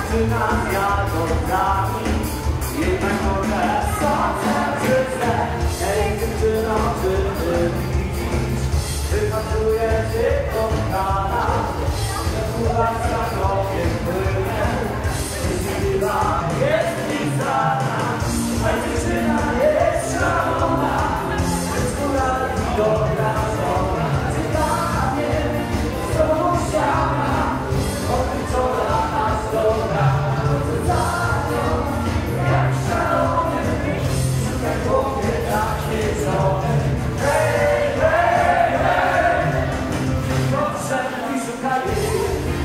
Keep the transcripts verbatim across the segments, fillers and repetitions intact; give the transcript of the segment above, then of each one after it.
dziewczyna z jagodami, jednak może sądzę, czy źle. Ej dziewczyno, czy ty widzisz? Wypatruję cię kochana, że kurwa za krokiem płynę. Jeśli jest pisana, a dziewczyna jest szalona, jest góra i dobra żona. Czy dla mnie z tobą siana, odliczona aż do rana. Chodzę za nią jak szalony, szukaj w głowie takie żony. Hej, hej, hej, potrzebny i szukaj jej.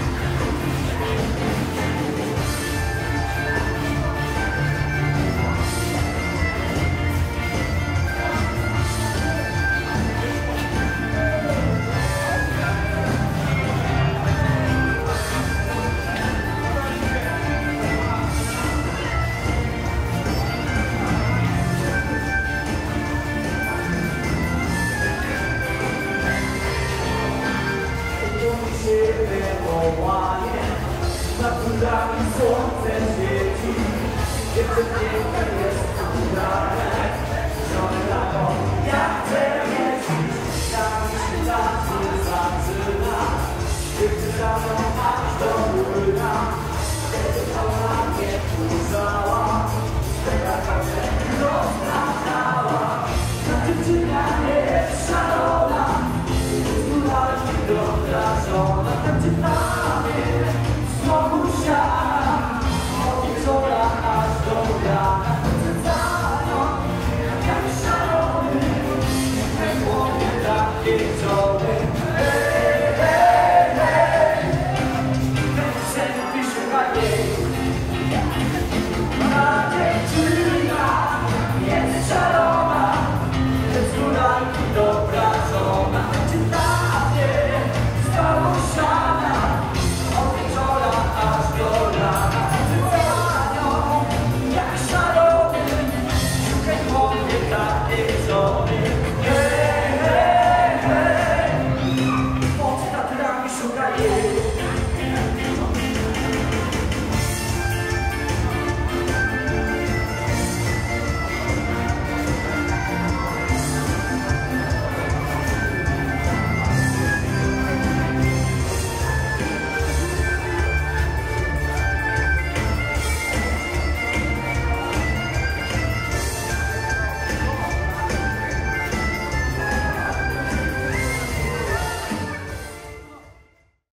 Nad górami słońce świeci, jeszcze piękna jest ubrane, żony lato, ja chcę mieć, tam się czasy zaczyna, jeszcze za mną aż do młyna, kiedy ona mnie ujrzała, taka się rozpłakała. Ta dziewczyna jest szalona, jest góra i dobra żona, ta dziewczyna